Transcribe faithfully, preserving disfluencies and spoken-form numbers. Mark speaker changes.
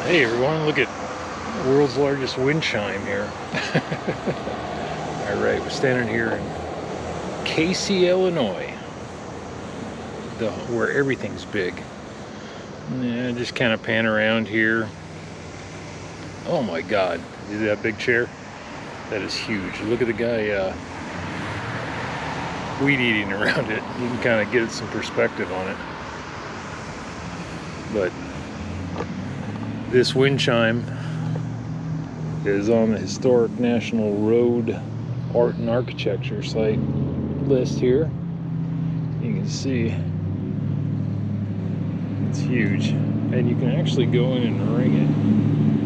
Speaker 1: Hey everyone, look at the world's largest wind chime here. Alright, we're standing here in Casey, Illinois, the, where everything's big. Yeah, just kind of pan around here. Oh my god, see that big chair? That is huge. Look at the guy uh, weed eating around it. You can kind of get some perspective on it. But this wind chime is on the Historic National Road Art and Architecture site list here. You can see it's huge, and you can actually go in and ring